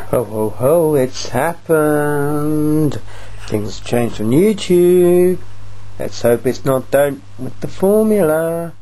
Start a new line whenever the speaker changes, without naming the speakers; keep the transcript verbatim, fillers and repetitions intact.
Ho ho ho, it's happened. Things changed on YouTube. Let's hope it's not done with the formula.